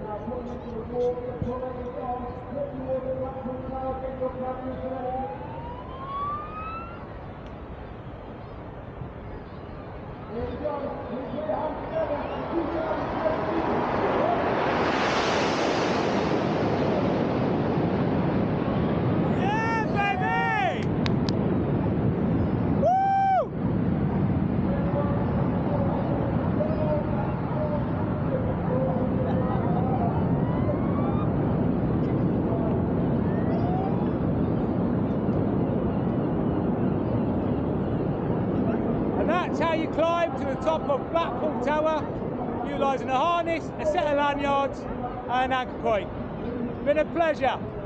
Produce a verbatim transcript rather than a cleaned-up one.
That's how you climb to the top of Blackpool Tower, utilising a harness, a set of lanyards and an anchor point. Been a pleasure.